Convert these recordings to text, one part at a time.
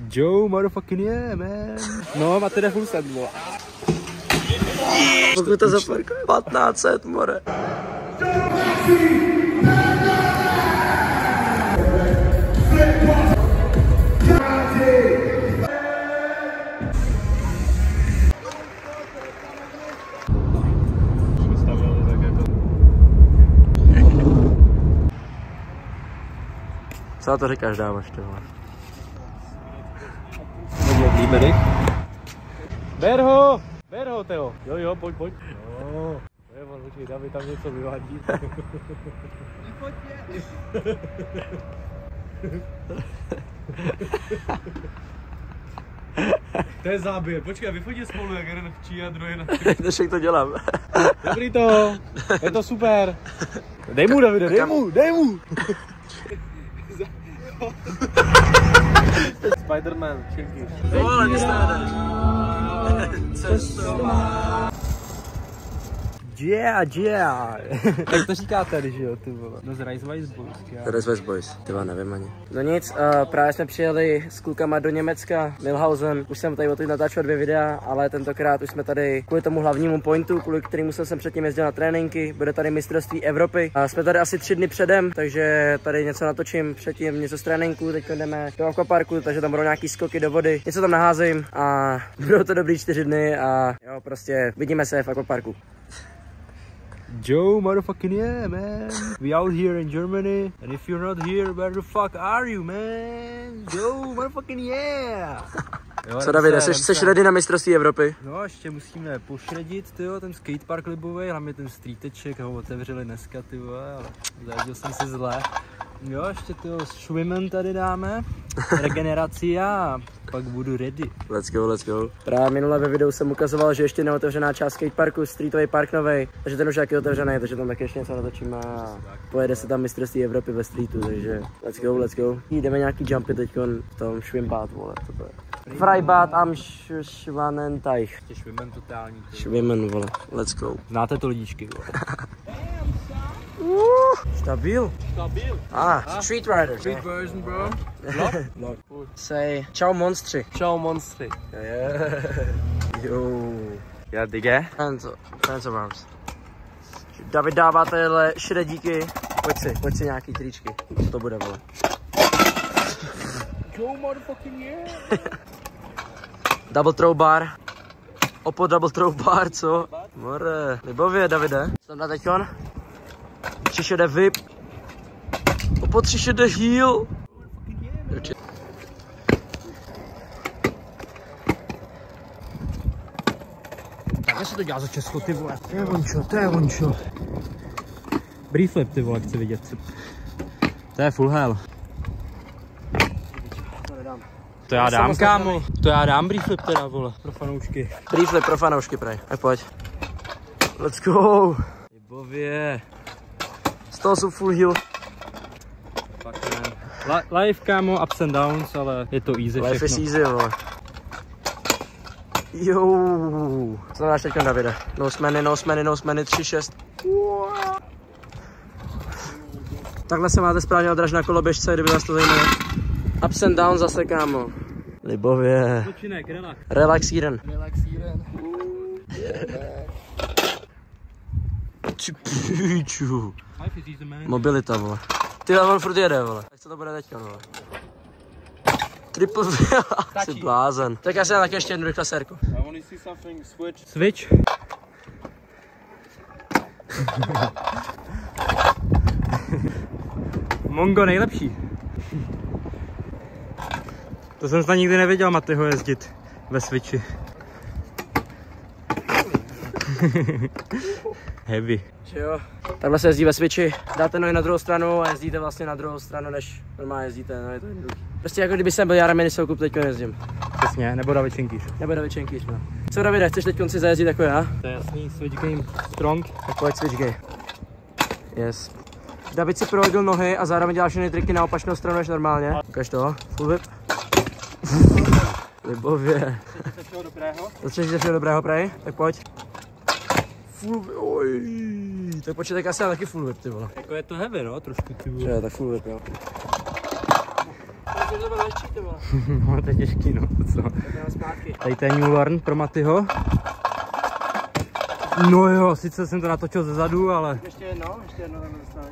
Joe motherfucking yeah, man. No, máte jde full set, vole. Pokud to zaparkuje 1500, more. Co na to říkáš, dávaš, ty vole? Líbenek. Ber ho, Teo. Jo, pojď. Jo, počkej, David tam něco vyvádí. To je záběr, počkej, vyfotí spolu, jak jeden včí a druhý na Než jak to dělám. Dobrý to, je to super. Dej mu, Davide, dej mu. Spider-Man, činky. Vole, nic nevedeš. Yeah. Tak to říká tady, že jo, ty vole. No z Rise Boys. Rise Boys, ty vole, nevím ani. No nic, právě jsme přijeli s klukama do Německa, Milhausen. Už jsem tady odtud natáčel 2 videa, ale tentokrát už jsme tady kvůli tomu hlavnímu pointu, kvůli kterému jsem předtím jezdil na tréninky. Bude tady mistrovství Evropy. A jsme tady asi 3 dny předem, takže tady něco natočím předtím, něco z tréninku. Teď jdeme do akvaparku, takže tam budou nějaký skoky do vody. Něco tam naházím a budou to dobrý 4 dny a jo, prostě vidíme se v akvaparku. Joe motherfucking yeah, man. We out here in Germany, and if you're not here, where the fuck are you, man? Joe motherfucking yeah. Jo, co Davide, jsi ready na mistrovství Evropy? No, ještě musíme pošredit, tyjo, ten skatepark libovej, hlavně ten streeteček, ho otevřeli dneska, tyjo, ale zajezdil jsem si zle. Jo, ještě tyjo, Schwimmen tady dáme, regeneraci a pak budu ready. Let's go. Právě minule ve videu jsem ukazoval, že ještě neotevřená část skateparku, streetový park novej, takže ten už je otevřený, takže tam taky ještě něco natočíme a pojede se tam mistrovství Evropy ve streetu, takže let's go. Jdeme nějaký jumpy teďkon v tom Schwimmbad, vole, co to je? Freibad am Schwanenteich. Schwimmen totální. Schwimmen, vole, let's go. Znáte to lidíčky, vole. Stabil. Street rider. Street version, bro. Vlog. Say, ciao monstři. Ciao monstry. Yeah. Jo. Já dige. Hands of arms. David dává tyhle šredíky. Pojď si nějaký tričky. Co to bude, vole? Joe motherfucking yeah. Double throw bar. Opo double throw bar, co? More. Libově, Davide. Co tam dá teďkon? 3 jde whip. Opo 3 jde heel. Takhle se to dělá za Česko, ty vole. To je vončo. Brief flip, ty vole, chci vidět. To je full hell. To já dám, kámo. To já dám brief flip teda, vole. Pro fanoušky. Brief flip pro fanoušky, prej. Tak pojď. Let's go. Libově. Z toho jsou full heel. Life, kámo, ups and downs, ale je to easy všechno. Life is easy, vole. Jo. Co dáš teďka, Davide? No smeny, 3-6. Takhle se máte správně odraž na koloběžce, kdyby vás to zajímalo. Ups and downs zase, kámo. Libově. Počínek, relax. Relax jeden. Ty píču. Mobilita, vole. Ty on furt jede, vole. Tak co to bude teďka, vole? Triple jsi blázen. Tak já si dám taky ještě jednu rychle sérku. Switch. Mongo nejlepší. To jsem snad nikdy neviděl Matyho jezdit ve switchi. Heavy. Jo. Takhle se jezdí ve switchi, dáte nohy na druhou stranu a jezdíte vlastně na druhou stranu, než normálně jezdíte, no je to jednoduchý. Prostě jako kdyby jsem byl Jara Minisoukup, teďko jezdím. Přesně, nebo David Čenkýř. No. Co Davide, chceš teď konci zajezdit jako já? To je jasný, switch game strong. Tak pojď switch game. Yes. David si prohodil nohy a zároveň dělá všechny triky na opačnou stranu než normálně. Ukaž to, full whip. Libově. Chceš všeho dobrého, prej? Tak pojď. Full whip, oj. Tak počkej, tak asi taky full whip, ty vole. Jako je to heavy, no, trošku, ty vole. Jo, tak full whip, jo. tebe lehčí, ty vole. No, to je těžký, no, co? Tady to je New Learn pro Matyho. No jo, sice jsem to natočil ze zadu, ale... Ještě jedno tam dostane.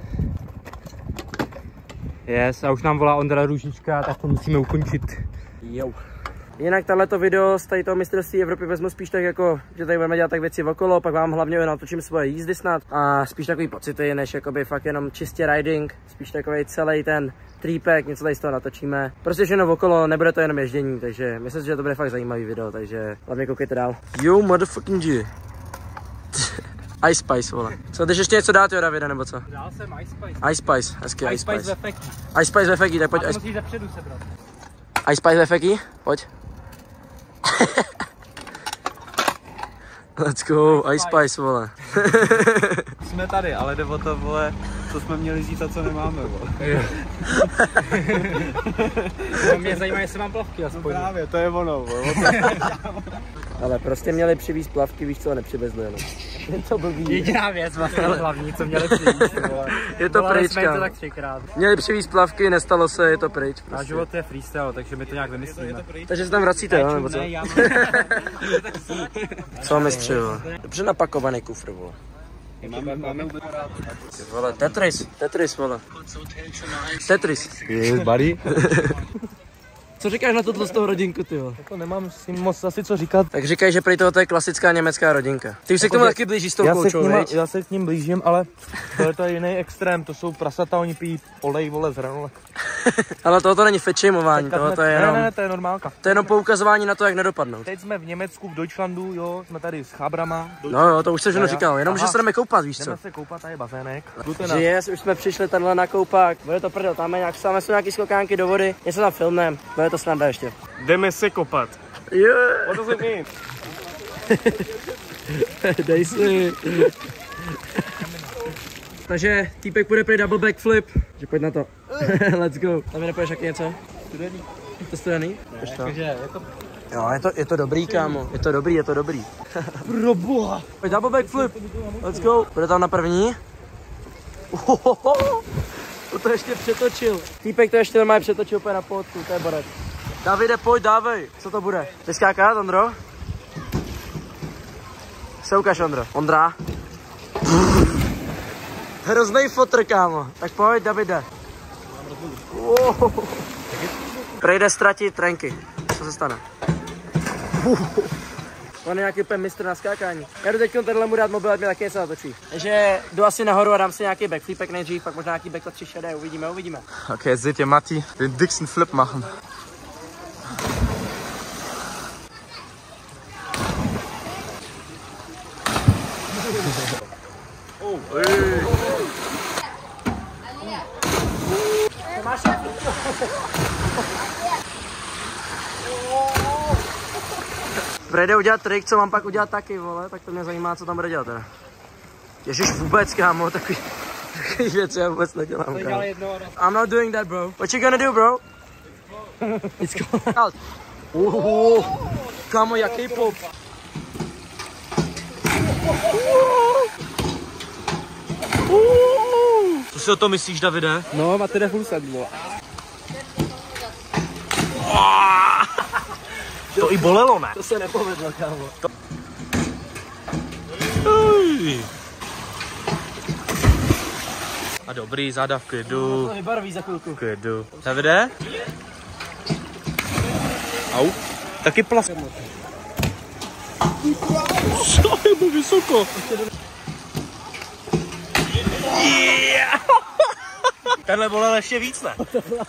Yes, a už nám volá Ondra Růžička, tak to musíme ukončit. Jo. Jinak tohleto video z tady toho mistrovství Evropy vezmu spíš tak jako, že tady budeme dělat tak věci okolo, pak vám hlavně natočím svoje jízdy snad a spíš takový pocity, než jakoby fakt jenom čistě riding, spíš takový celý ten třípek, něco tady z toho natočíme. Prostě všechno okolo, nebude to jenom ježdění, takže myslím si, že to bude fakt zajímavý video, takže hlavně koukejte dál. Yo, motherfucking G. Ice Spice, vole. Co, jdeš ještě něco dát, jo, Davide, nebo co? Dál jsem Ice Spice. Ice Spice, hezky Ice Spice. Ice Spice ve Feky. Ice Spice ve Feky, tak pojď. A to musíš zepředu sebrat. Ice Spice ve Feky, pojď. Let's go, Ice Spice, vole. Jsme tady, ale jde o to, vole, co jsme měli říct a co nemáme, vole. Mě zajímá, jestli mám plavky aspoň. No právě, to je ono, vole. Ale prostě měli přivést plavky, víš co, nepřivezli jenom. Je to blbý. Jediná věc vlastně hlavní, co měli přijít. Je to pryč, jsme to tak 3krát. Měli přivést plavky, nestalo se, je to pryč. A život je freestyle, takže my to nějak vymyslíme. Takže se tam vracíte, jo, nebo co? Ne, já mám... Co mistři, vole. Dobře napakovaný kufr, vole. Máme vůbec rád. Vole, Tetris, vole. Tetris. Yes, buddy. Co říkáš na tohle z toho rodinku, ty vole? To nemám s tím moc asi co říkat. Tak říkají, že prý to je klasická německá rodinka. Ty už se k tomu taky blížíš s tou koučou, já se k ním blížím, ale to je jiný extrém, to jsou prasata, oni pijí olej, vole, z hranolek. Ale tohle není fetšejmování, tohle je jenom... Ne, to je normálka. To je jenom poukazování na to, jak nedopadnout. Teď jsme v Německu, v Deutschlandu, jo, jsme tady s chabrama. No jo, to už se všechno říkal, jenom že se jdeme koupat, víš co? Jdeme se koupat, tady je bazének. Že yes, už jsme přišli tadyhle na koupák, bude to prdel, tam je jsou nějaký skokánky do vody, něco tam filmnem, bude to snadné ještě. Jdeme se kopat. Yeah. What does it mean? Dej si. Takže týpek půjde prý double backflip, že pojď na to. Let's go. Tam mi nepoješ jak něco? Studený. To studený? Takže jako... Jo, je to dobrý, kámo, je to dobrý. Proboha. Pojď double backflip, let's go. Bude tam na první. To ještě přetočil. Týpek to ještě normálně přetočil úplně na podku, to je borec. Davide, pojď, dávej. Co to bude? Ty skákat, Ondro? Se ukaž, Ondro. Ondra. Hroznej fotr, kámo. Tak pojď, Davide. Prejde ztratit trenky. Co se stane? On je nějaký úplně mistr na skákání. Já jdu teď tadyhle mu dát mobil, ať mi taky něco natočí. Takže jdu asi nahoru a dám si nějaký backflipek nejdřív, pak možná nějaký backflip 3 šedé, uvidíme. Okay, seht ihr Matti den dicksten Flip machen. Prejde udělat trik, co mám pak udělat taky, vole, tak to mě zajímá, co tam bude dělat teda. Ježiš, vůbec, kámo, takový věci já vůbec nedělám, kámo. I'm not doing that, bro. What you gonna do, bro? It's going out. Kámo, jaký pop. Co si o to myslíš, Davide? No, máte jde husat, vole. To i bolelo, ne? To se nepovedlo, kámo. A dobrý, záda v klidu. To vybarví za chvilku. V klidu. Davide? Au. Taky plav. Co je mu vysoko? Yeah. Tenhle bolel ještě víc, ne?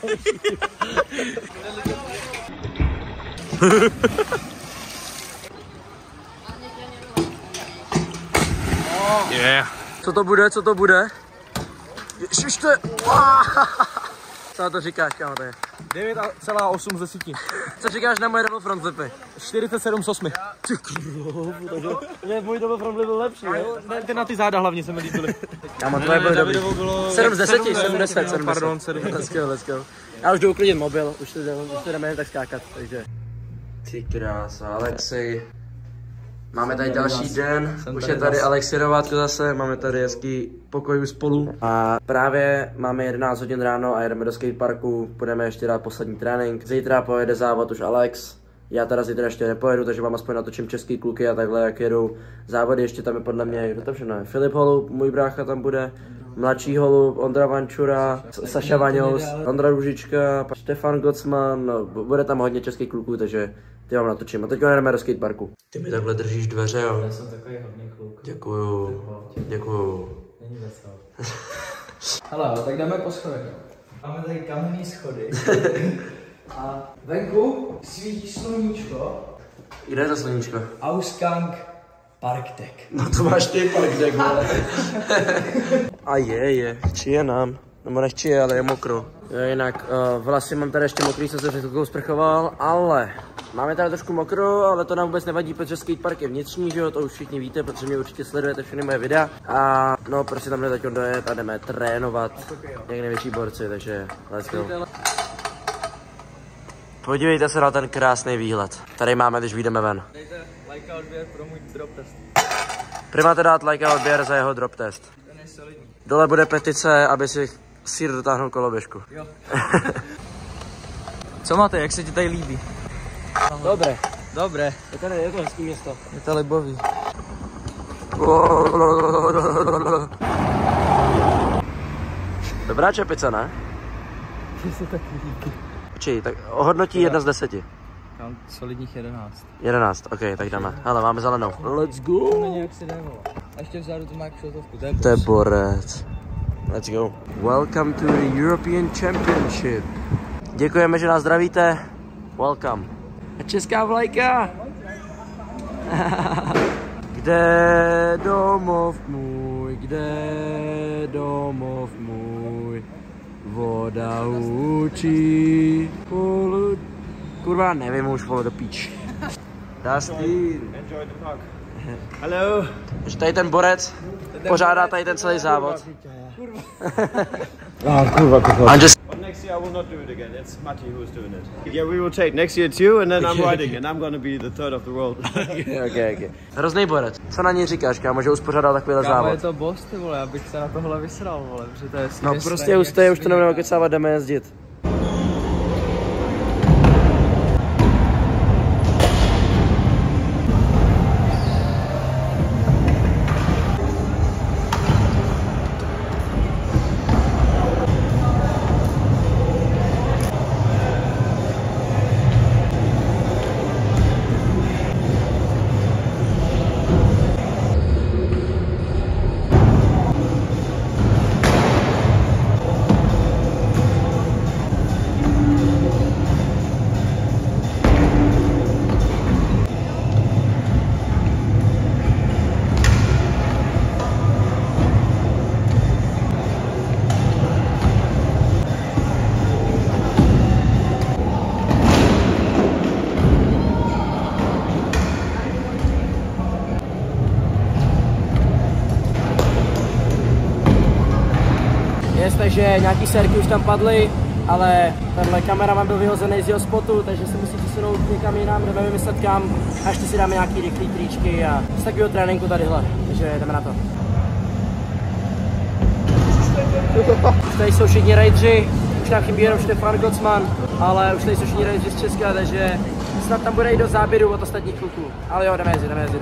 Yeah. Co to bude? Ježiš, to je... Co na to říkáš, kámo, to je? 9,8 z 10. Co říkáš na moje double front flipy? 47 z 8. Ty kruhu, takže můj double front flip byl lepší, jo? Ty na ty záda hlavně se mi líbily. Kámo, tvoje byly dobrý. 7 z 10, 7. Pardon, 7. Let's go. Já už jdu uklidit mobil, už to jdeme jen tak skákat, takže... Ty krása, Alexej. Máme tady další den, už je tady Alex Jerovátko zase, máme tady hezký pokoj spolu. A právě máme 11 hodin ráno a jedeme do skateparku, budeme ještě dát poslední trénink. Zítra pojede závod už Alex, já teda zítra ještě nepojedu, takže vám aspoň natočím český kluky a takhle, jak jedou závody. Ještě tam je podle mě, kdo to všechno je? Filip Holub, můj brácha tam bude, mladší Holub, Ondra Vančura, Saša Vaňos, Ondra Růžička, Štefan Gocman, no, bude tam hodně českých kluků, takže ty vám natočím. A teď jdeme do skateparku. Ty mi takhle držíš dveře, jo? Já jsem takový hodný kluk. Děkuju. Děkuju. Není vesel. Hele, tak jdeme po schodech. Máme tady kamenný schody. A venku svítí sluníčko. Kde je to sluníčko? Ausgang Parkdeck. No to máš ty Parkdeck, vole. A je, čije nám. Nebo nechci je, ale je mokro. Jo, jinak, vlasy mám tady ještě mokrý, jsem se před chvilkou sprchoval, ale máme tady trošku mokro, ale to nám vůbec nevadí, protože skatepark je vnitřní, že jo, to už všichni víte, protože mě určitě sledujete všechny moje videa. A no, prostě tam jdeme teď dojet a jdeme trénovat jak největší borci, takže let's go. Podívejte se na ten krásný výhled. Tady máme, když vyjdeme ven. Dejte like a odběr pro můj drop test. Primáte dát like a odběr za jeho drop test. Ten je solidní. Dole bude petice, aby si Sýr dotáhnul koloběžku. Jo. Co máte, jak se ti tady líbí? Dobré. Dobré. Je to hezký město. Je to libový. Dobrá čepice, ne? Mně se taky líbí. Počkej, tak ohodnotí 1 z 10. Mám solidních 11. 11, ok, tak jdeme. Hele, máme zelenou. Let's go. To není jak si jde, vole. A ještě vzadu to má kšotovku. To je borec. Let's go. Welcome to the European Championship. Děkujeme, že nás zdravíte. Welcome. A česká vlajka. Kde domov můj, kde domov můj, voda učí. Kurva, nevím už, vole, do píč. Dustin. Enjoy the park. Hello. Takže tady ten borec pořádá tady ten celý závod. But next year I will not do it again. It's Matti who's doing it. Yeah, we will take. Next year it's you, and then I'm riding, and I'm gonna be the third of the world. Okay. Hrozný borec. Co na něj říkáš, kámo, že uspořádal takovýhle závod? Je to boss, ty vole, já bych se na tohle vysral, vole, protože to je no prostě hustý, už to nebudeme kecávat, jdeme jezdit. Takže nějaký sérky už tam padly, ale tenhle kameraman byl vyhozený z jeho spotu, takže se musí přesunout někam jinam, jdeme vymyslet kam a ještě si dáme nějaký rychlý tričky a z takového tréninku tadyhle, takže jdeme na to. Už tady jsou všichni rajdři, už nám chybí jenom Štefan Gocman, ale už tady jsou všichni rajdři z Česka, takže snad tam bude i do záběru od ostatních kluků. Ale jo, jdeme jezdit.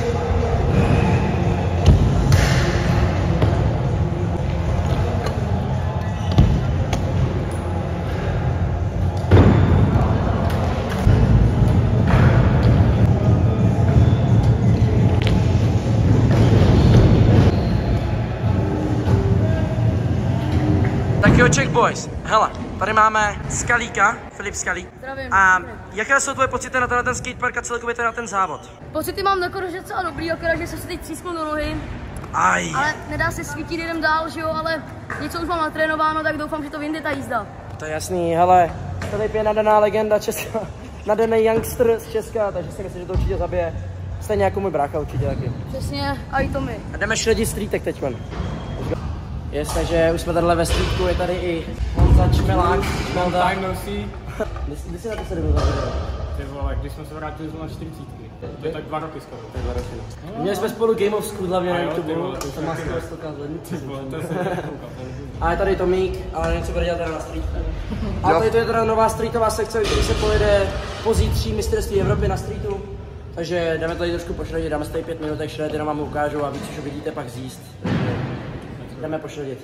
Tak jo, Czech Boys, hele, tady máme Skalíka, Filip Skalík. Zdravím. A jaké jsou tvoje pocity na ten skatepark a celkově na ten závod? Pocity mám takové, že docela dobrý, akorát, že jsem si teď císknul do nohy. Aj. Ale nedá se svítit, jdem dál, že jo, ale něco už mám natrénováno, tak doufám, že to vyjde ta jízda. To je jasný, hele, Filip je nadaná legenda Česka, nadaný youngster z Česka, takže si myslím, že to určitě zabije. Stejně jako můj brácha určitě taky. Přesně, a i to my. A jdeme šredit streetek teďman. Jest, takže už jsme tadyhle ve streetku, je tady i Honza Čmelák. Tak nosí. Kdy jsi na to se dobil za video? Ty vole, když jsme se vrátili na 40. To je tak 2 roky skoro. Měli jsme spolu Game of School hlavně na YouTube, to má skoro 100 A je tady Tomík, ale nevím, co bude dělat teda na streetu. A tady to je teda nová streetová sekce, který se pojede pozítří mistrovství Evropy na streetu. Takže jdeme tady trošku pošrodit, dáme si tady 5 minut, šred, jenom vám ukážu a víc, co vidíte, pak zjíst. Takže jdeme pošrodit.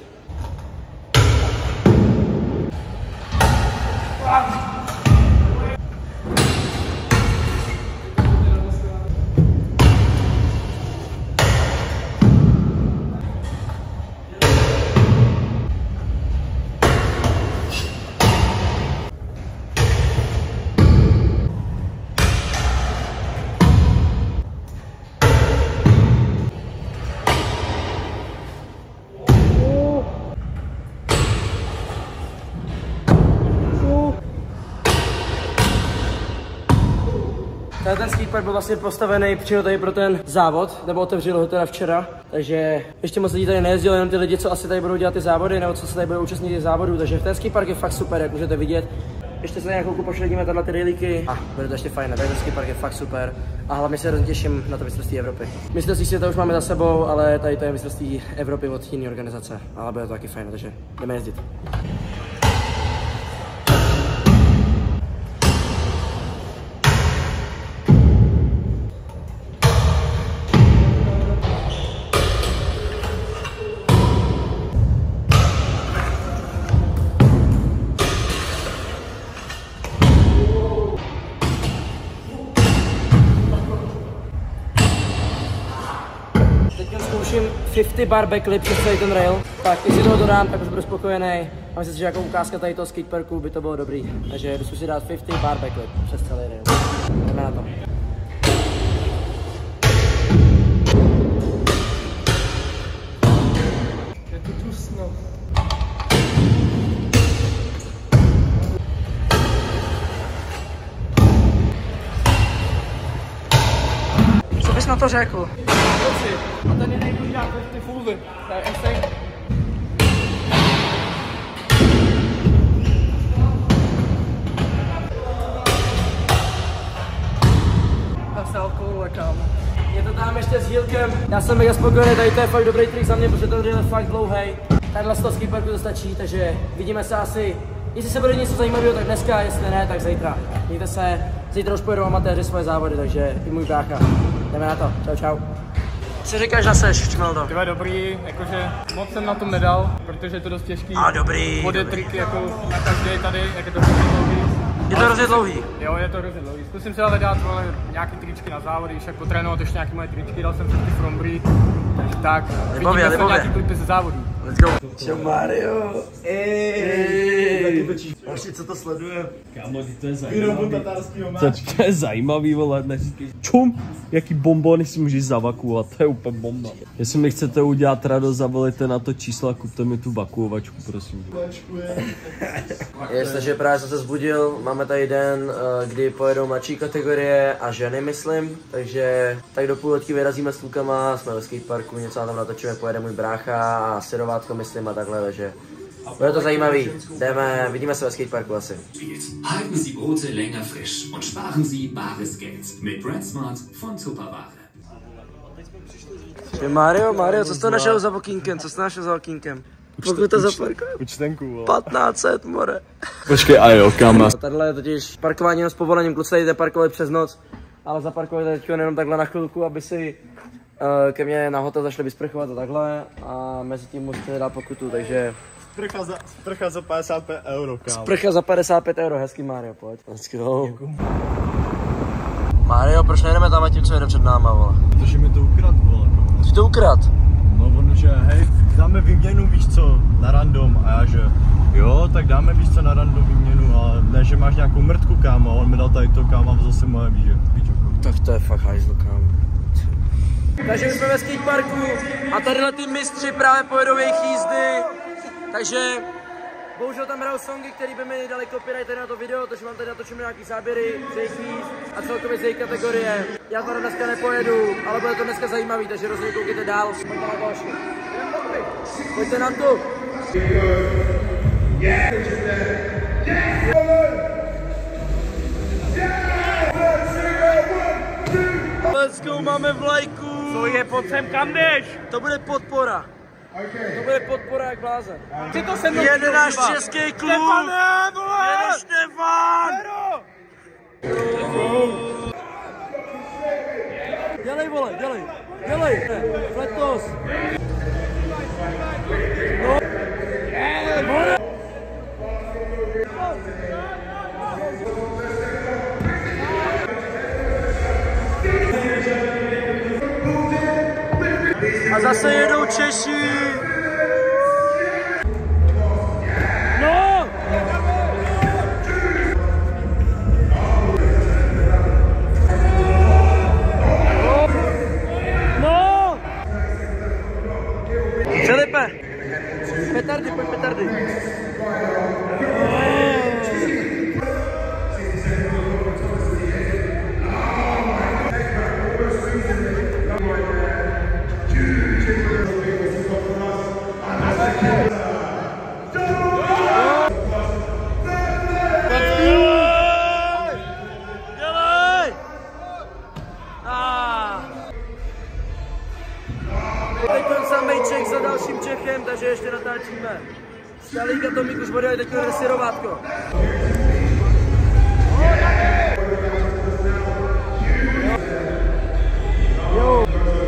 Ten skatepark byl vlastně postavený přímo tady pro ten závod, nebo otevřel ho teda včera, takže ještě moc lidí tady nejezdilo, jenom ty lidi, co asi tady budou dělat ty závody, nebo co se tady budou účastnit těch závodů, takže ten skatepark je fakt super, jak můžete vidět. Ještě se nějakou pošledíme tady ty rejlíky a bude to ještě fajn, ten skatepark je fakt super a hlavně se hrozně těším na to mistrovství Evropy. Mistrovství světa už máme za sebou, ale tady to je mistrovství Evropy od jiné organizace, ale bude to taky fajn, takže jdeme jezdit. Zkouším 50 bar backflip přes celý ten rail, tak jestli toho dodám, tak už budu spokojený a myslím si, že jako ukázka tady toho skateparku by to bylo dobrý, takže jdu si dát 50 bar backflip přes celý rail. Jdeme na to. Je to dusno. Co bys na to řekl? A tady nejdu dělat ty fulvy. To je insane. Vesel koule, kámo. Je to tam ještě s Hílkem. Já jsem mega spokojený, tady to je fakt dobrý trik za mě, protože ten rail je fakt dlouhej. Tadyhle z toho skateparku to stačí, takže vidíme se asi. Jestli se bude něco zajímavého, tak dneska, jestli ne, tak zítra. Mějte se, zítra už pojedou amatéři svoje závody, takže i můj brácha. Jdeme na to, čau čau. Co říkáš na seš, Čmeldo? To je dobrý, jakože moc jsem na tom nedal, protože je to dost těžký. A dobrý. Bude triky jako na každý tady, jak je to hrozně dlouhý. Je to hrozně dlouhý? Jo, je to hrozně dlouhý. Zkusím si ale dát nějaký tričky na závody, však potrénovat ještě nějaké moje tričky, dal jsem si ty Frombry. Takže tak, vidíme se nějaký klipy ze závodů. Let's go. Čau Mario. Ještě co to sleduje? Kámo, to je zajímavý. To je zajímavý, vole, neříkej. Čum, jaký bonbony si můžeš zavakuovat, to je úplně bomba. Jestli mi chcete udělat radost, zavolejte na to číslo a kupte mi tu vakuovačku, prosím. Jestliže právě jsem se zbudil, máme tady den, kdy pojedou mladší kategorie a ženy, myslím, takže tak do půlletky vyrazíme s klukama, jsme ve skateparku, něco tam natočíme, pojede můj brácha a syrovátko, myslím, a takhle, takže bude to zajímavý. Jdeme, vidíme se ve skateparku asi. Halten Sie Brote länger frisch und sparen Sie bares Geld mit BreadSmart von Tupperware. Mario, co jsi to našel za okýnkem? Co jsi našel za okýnkem? Pokud to zaparkuje. Účtenku, 1500, more. Počkej, a jo, kam? Tadyhle je totiž parkování s povolením, kluci tady parkovali přes noc, ale zaparkovali teď jenom takhle na chvilku, aby si ke mně na hotel zašli vysprchovat a takhle a mezi tím musíte dát pokutu, takže... Sprcha za 55 euro, kámo. Sprcha za 55 euro, hezký Mario, pojď. Let's go. Mario, proč nejdeme tam a tím, co jede před náma, vole? Protože mi to ukrad, vole. Ty to ukrad? No on, že hej, dáme výměnu, víš co, na random a já že jo, tak dáme, víš co, na random výměnu a ne, že máš nějakou mrtku, kámo, a on mi dal tady to, kámo, a zase moje víčoko. Tak to je fakt hajzl, kámo. Takže my jsme ve skateparku a tadyhle ty mistři právě pojedou jejich jízdy, takže bohužel tam hrajou songy, které by mi dali copyright tady na to video, takže mám tady natočíme nějaký záběry z jejich jízd a celkově z jejich kategorie. Já to dneska nepojedu, ale bude to dneska zajímavý, takže rozhodně koukejte dál. Pojďte na další. Pojďte na to. let's go, máme vlajku. Co je pod sem, kam jdeš? To bude podpora. To bude podpora jak blázen. Ty to se mnou. Jede náš český klub. Štefane, vole! Jede Štefan. Dělej, vole, dělej. Letos. No. A zase jedou Češi. No! No! Filipe! Petardy, pojď petardy. Čech za dalším Čechem, takže ještě natáčíme. Stalík a Tomík už bude teď dresírovátko. Jo.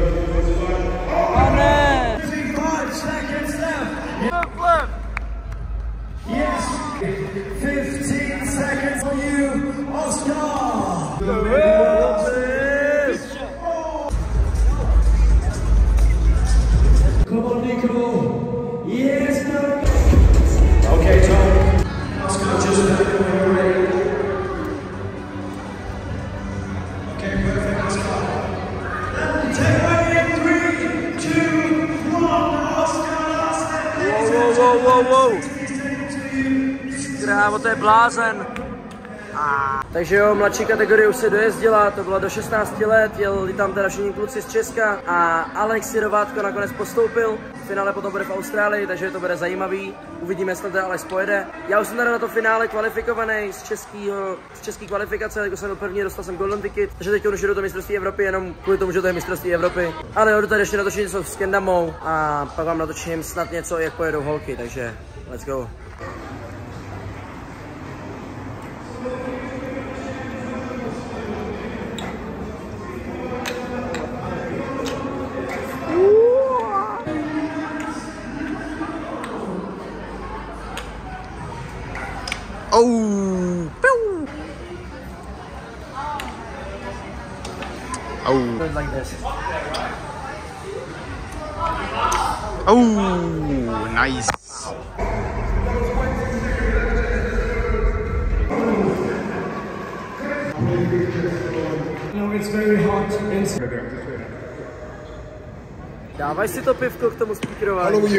Pane! 5 seconds left. Yes. 15 seconds for you, Oscar. Come on, Nico. Yes, no. Okay, Tom. Let's go. Just okay, perfect. Let's go. Take away 3, 2, 1. Oscar. Whoa. Krávo, to je blázen. Takže jo, mladší kategorie už se dojezdila, to bylo do 16 let, jeli tam teda všichni kluci z Česka a Alex Sirovátko nakonec postoupil. V finále potom bude v Austrálii, takže to bude zajímavý. Uvidíme, jestli teda Alex pojede. Já už jsem teda na to finále kvalifikovaný z české kvalifikace, jako jsem byl první, dostal jsem golden ticket, takže teď už jdu do mistrovství Evropy, jenom kvůli tomu, že to je mistrovství Evropy. Ale jo, jdu tady ještě natočit něco s Kendamou a pak vám natočím snad něco, jak pojedou holky, takže let's go. Oh, pew. Oh, Like this. oh, nice. No, it's very hot inside. Dávaj si to pivko k tomu speakerování.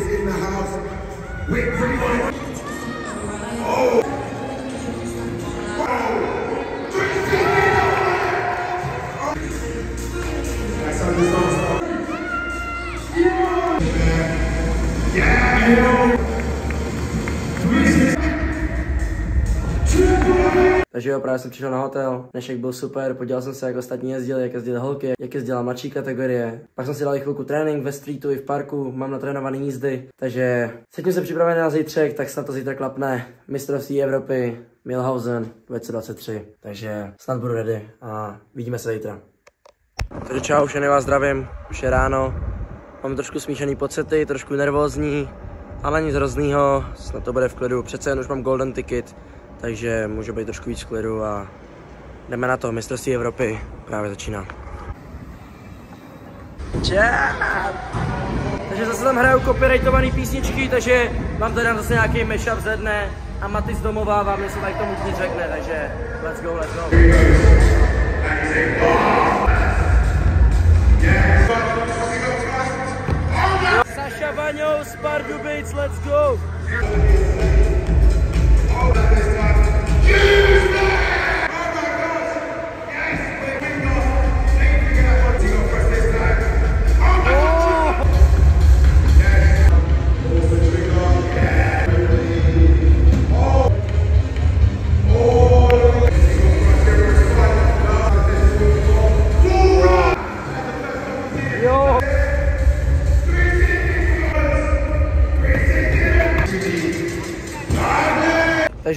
Takže jo, právě jsem přišel na hotel, dnešek byl super, podíval jsem se, jak ostatní jezdili, jak jezdili holky, jak jezdila mladší kategorie. Pak jsem si dal i chvilku trénink ve streetu i v parku, mám natrénovaný jízdy, takže cítím se připravený na zítřek, tak snad to zítra klapne. Mistrovství Evropy, Milhausen 2023, takže snad budu ready a vidíme se zítra. Takže čau, všechny vás zdravím, už je ráno, mám trošku smíšený pocity, trošku nervózní, ale nic hroznýho, snad to bude v klidu, přece jen už mám golden ticket. Takže může být trošku víc klidu a jdeme na to, mistrovství Evropy právě začíná. Čau! Takže zase tam hrajou copyrightované písničky, takže mám tady zase nějaký mashup ze dne a Maty z domova vám něco tady k tomu nic řekne, takže let's go, let's go. Saša Vaňou z Pardubic, let's go!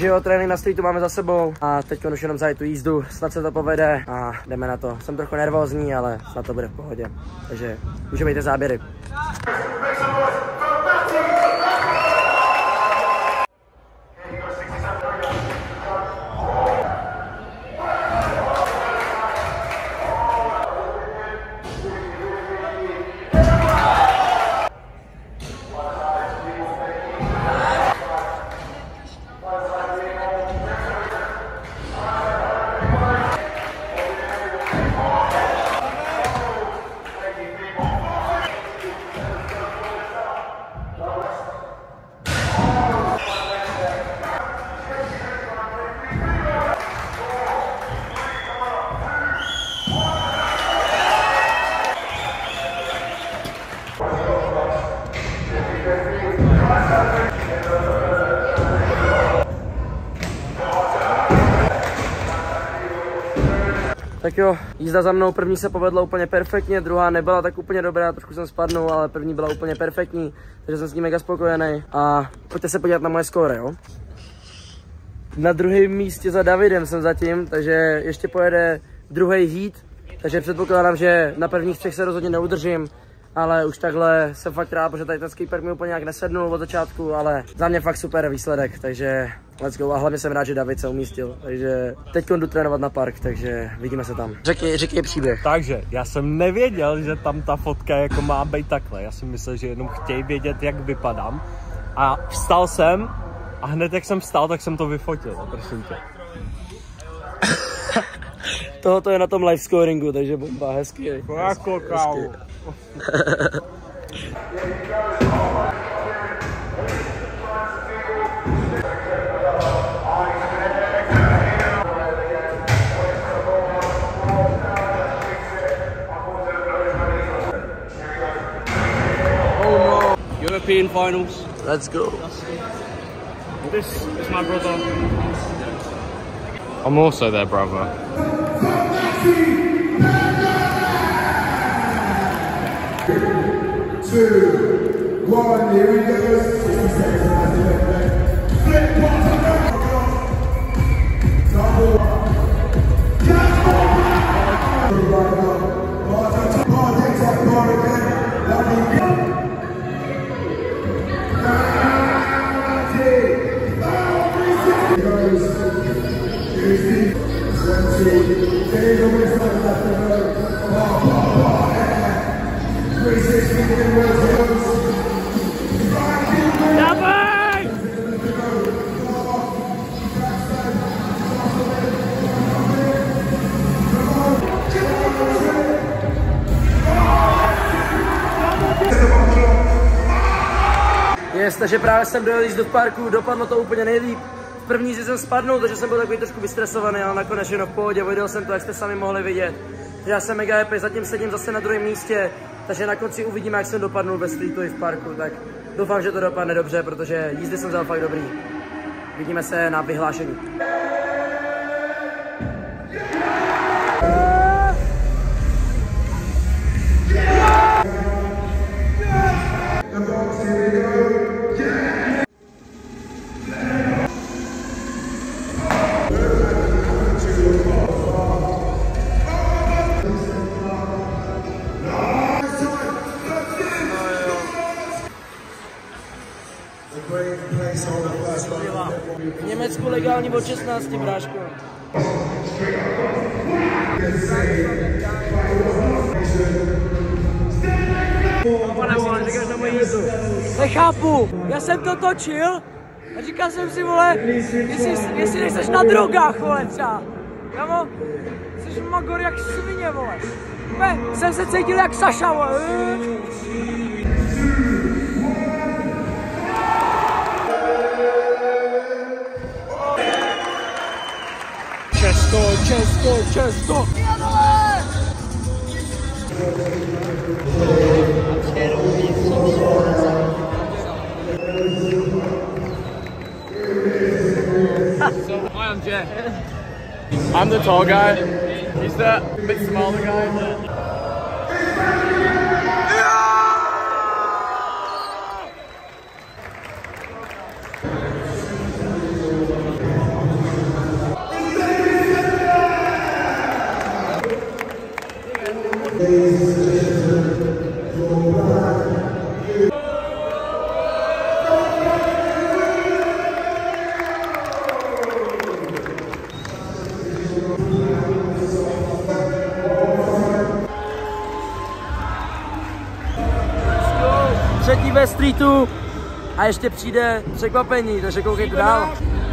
Takže jo, trénink na streetu máme za sebou a teď už jenom zajet tu jízdu, snad se to povede a jdeme na to. Jsem trochu nervózní, ale snad to bude v pohodě. Takže můžeme jít záběry. Tak jo, jízda za mnou, první se povedla úplně perfektně, druhá nebyla tak úplně dobrá, trošku jsem spadnul, ale první byla úplně perfektní, takže jsem s ní mega spokojený a pojďte se podívat na moje skóre, jo. Na druhém místě za Davidem jsem zatím, takže ještě pojede druhý heat, takže předpokládám, že na prvních 3 se rozhodně neudržím, ale už takhle jsem fakt rád, protože tady ten skatepark mi úplně nějak nesednul od začátku, ale za mě fakt super výsledek, takže let's go a hlavně jsem rád, že David se umístil, takže teď jdu trénovat na park, takže vidíme se tam. Řekni příběh. Takže já jsem nevěděl, že tam ta fotka jako má být takhle, já jsem myslel, že jenom chtějí vědět, jak vypadám a vstal jsem a hned jak jsem vstal, tak jsem to vyfotil, prosím tě. Tohoto je na tom live scoringu, takže bomba, hezky. Jako kávu. European finals. Let's go. This is my brother. I'm also their brother. 2, 1, here we go. 60 seconds. Flip pass. Double. Yes, takže právě jsem dojel jízdu v parku, dopadlo to úplně nejlíp. V první jsem spadnul, takže jsem byl takový trošku vystresovaný, ale nakonec jenom v pohodě, viděl jsem to, jak jste sami mohli vidět. Já jsem mega happy, zatím sedím zase na druhém místě, takže na konci uvidíme, jak jsem dopadnul ve streetu i v parku, tak doufám, že to dopadne dobře, protože jízdy jsem vzal fakt dobrý. Vidíme se na vyhlášení. V Německu legální od 16, bráško. Pane vole, říkáš na moji jízdu. Nechápu, já jsem to točil a říkal jsem si, vole, jestli nejseš na drogách, vole, třeba. Kamo, jsi magor jak svině, vole. Jsem se cítil jak Saša, vole. Česko! Hi, I'm Jeff. I'm the tall guy. He's the bit smaller guy. Třetí ve streetu a ještě přijde překvapení, takže koukejte dál.